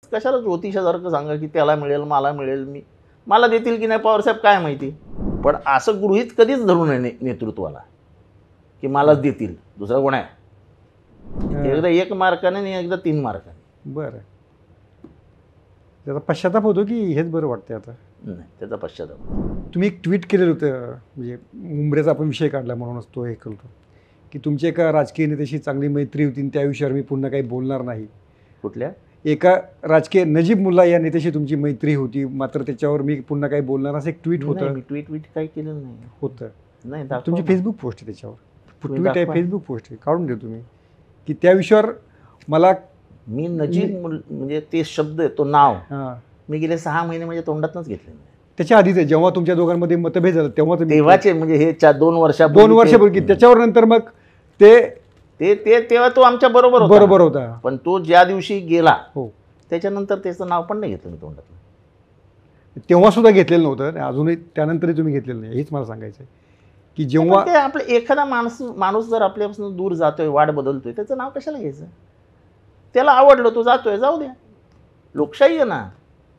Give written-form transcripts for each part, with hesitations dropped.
कशाला ज्योतिषासारखं सांगा की त्याला मिळेल मला मिळेल, मला देतील की नाही पवारसाहेब काय माहिती. पण असं गृहीत कधीच धरू नये नेतृत्वाला की मलाच देतील, दुसरा कोण आहे. एकदा 1 मार्काने आणि एकदा 3 मार्काने. बरं, त्याचा पश्चाताप होतो की हेच बरं वाटतं आता. नाही, त्याचा पश्चाताप. तुम्ही एक ट्विट केलेलं होतं, म्हणजे मुंबऱ्याचा आपण विषय काढला म्हणूनच तो हे करतो की तुमची एका राजकीय नेत्याशी चांगली मैत्री होती आणि त्या विषयावर मी पुन्हा काही बोलणार नाही. कुठल्या एका राजकीय नजीब मुल्ला या नेत्याशी तुमची मैत्री होती, मात्र त्याच्यावर मी पुन्हा काही बोलणार असं एक ट्विट होतं. मी ट्विट काही केलेलं नाही होतं. नाही, तुमची फेसबुक पोस्ट आहे त्याच्यावर, ट्विट आहे, फेसबुक पोस्ट आहे, काढून देतो तुम्ही की त्या विषयावर मला मी नजीब म्हणजे ते शब्द आहे, तो नाव मी गेले 6 महिने म्हणजे तोंडातच घेतले नाही. त्याच्या आधीच जेव्हा तुमच्या दोघांमध्ये मतभेद झाला तेव्हाचे म्हणजे हे 2 वर्षापूर्वी त्याच्यावर नंतर मग ते तेव्हा तो आमच्या बरोबर होता. पण तो ज्या दिवशी गेला हो त्याच्यानंतर त्याचं नाव पण नाही घेतलं मी तोंडात. तेव्हा सुद्धा घेतलेलं नव्हतं, अजूनही त्यानंतरही तुम्ही घेतलेलं नाही, हेच मला सांगायचं आहे की जेव्हा ते आपलं एखादा माणूस जर आपल्यापासून दूर जातोय, वाट बदलतोय, त्याचं नाव कशाला घ्यायचं. त्याला आवडलं तो जातोय, जाऊ द्या, लोकशाही आहे ना.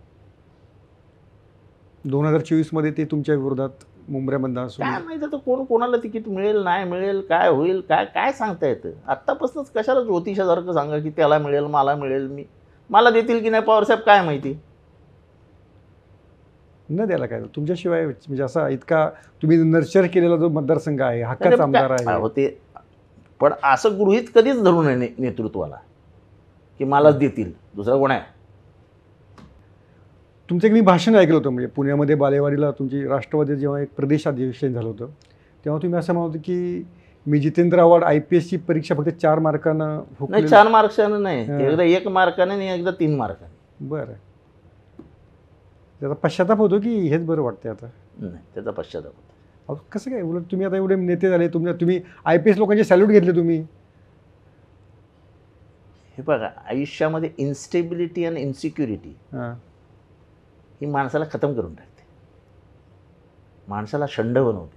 2024 मध्ये ते तुमच्या विरोधात मुंबऱ्यामध्ये काय माहिती तर कोण कोणाला तिकीट मिळेल नाही मिळेल, काय होईल काय सांगता येतं. आत्तापासूनच कशाला ज्योतिषासारखं सांगा की त्याला मिळेल मला मिळेल, मला देतील की नाही पवारसाहेब काय माहिती. न द्यायला काय तुमच्याशिवाय, म्हणजे असा इतका तुम्ही नर्चर केलेला जो मतदारसंघ आहे, हक्काचा आमदार आहे होते. पण असं गृहीत कधीच धरू नये नेतृत्वाला की मलाच देतील, दुसरा कोण आहे. तुमचं एक मी भाषण ऐकलं होतं, म्हणजे पुण्यामध्ये बालेवाडीला तुमची राष्ट्रवादी जेव्हा एक प्रदेश अधिवेशन झालं होतं तेव्हा तुम्ही असं म्हणत होतं की मी जितेंद्र आव्हाड IPSची परीक्षा फक्त 4 मार्कानं. नाही, 4 मार्कानं नाही, एकदा 1 मार्काने आणि एकदा 3 मार्काने. बरं, त्याचा पश्चाताप होतो की हेच बरं वाटतं आता. नाही, त्याचा पश्चाताप होतो. कसं काय, उलट तुम्ही आता एवढे नेते झाले, तुम्ही IPS लोकांचे सॅल्यूट घेतले तुम्ही. हे बघा, आयुष्यामध्ये इन्स्टेबिलिटी आणि इन्सिक्युरिटी ही माणसाला खतम करून टाकते, माणसाला शंड बनवते.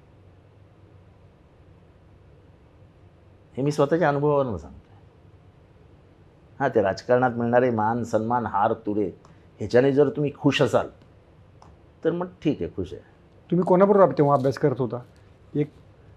हे मी स्वतःच्या अनुभवावरून सांगतोय. हां, ते राजकारणात मिळणारे मान सन्मान हार तुरे ह्याच्याने जर तुम्ही खुश असाल तर मग ठीक आहे, खुश आहे. तुम्ही कोणाबरोबर तेव्हा अभ्यास करत होता. एक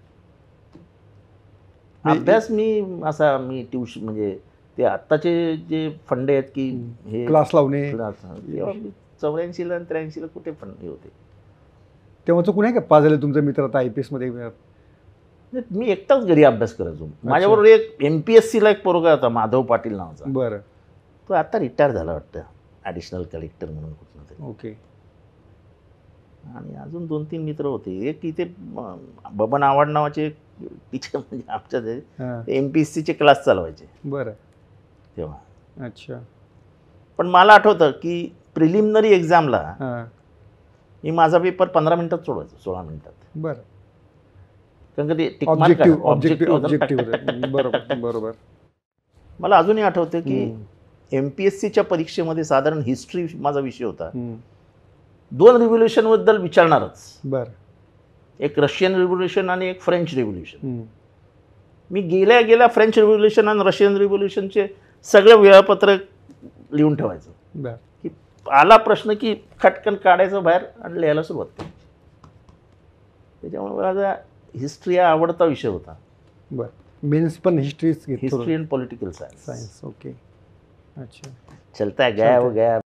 अभ्यास मी ट्यूशन म्हणजे ते आत्ताचे जे फंडे आहेत की हे क्लास लावणे, 84ला आणि 83ला कुठे फंडे होते. तेव्हाचं कुणी का पाच झाले तुमचा मित्र आता IPS मध्ये. मी एकटाच घरी अभ्यास करायचो. माझ्याबरोबर एक MPSCला एक पोरगा होता, माधव पाटील नावाचा. बरं, तो आता रिटायर झाला वाटतं, ॲडिशनल कलेक्टर म्हणून कुठलं तरी. ओके. आणि अजून 2-3 मित्र होते. एक इथे बबन आव्हाड नावाचे टीचर, म्हणजे आमच्या MPSCचे क्लास चालवायचे. बरं, तेव्हा. अच्छा. पण मला आठवतं की प्रिलिमिनरी एक्झामला मी माझा पेपर 15 मिनिटात सोडवायचो, 16 मिनिटात. बरं, कारण का ते ऑब्जेक्टिव्ह. बरोबर. मला अजूनही आठवतं की MPSCच्या परीक्षेमध्ये साधारण हिस्ट्री माझा विषय होता. 2 रिव्होल्युशनबद्दल विचारणारच. बरं, एक रशियन रिव्होल्युशन आणि एक फ्रेंच रिव्होल्युशन. मी गेल्या फ्रेंच रिव्होल्युशन आणि रशियन रिव्होल्युशनचे सगळं वेळापत्रक लिहून ठेवायचं. बरं, की आला प्रश्न की खटकन काढायचं बाहेर आणि लिहायला सुरुवात केली. त्याच्यामुळे माझा हिस्ट्री हा आवडता विषय होता. बरं, मेन्स पण history and political science. Okay, अच्छा. चलता है, गया वो गया.